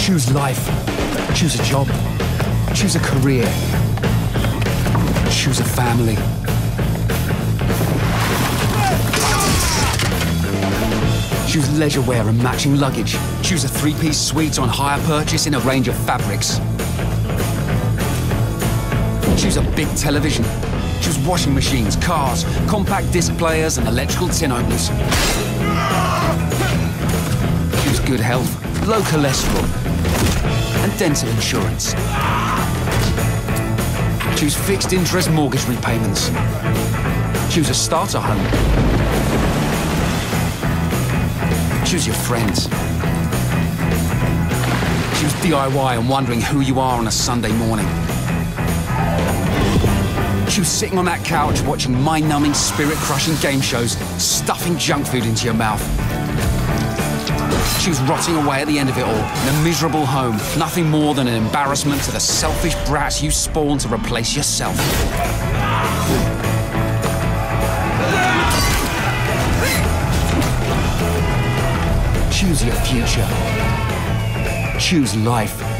Choose life. Choose a job. Choose a career. Choose a family. Choose leisure wear and matching luggage. Choose a three-piece suite on hire purchase in a range of fabrics. Choose a big television. Choose washing machines, cars, compact disc players and electrical tin openers. Choose good health, low cholesterol and dental insurance. Choose fixed interest mortgage repayments. Choose a starter home. Choose your friends. Choose DIY and wondering who you are on a Sunday morning. Choose sitting on that couch watching mind-numbing, spirit-crushing game shows, stuffing junk food into your mouth. Choose rotting away at the end of it all, in a miserable home, nothing more than an embarrassment to the selfish brats you spawned to replace yourself. Choose your future. Choose life.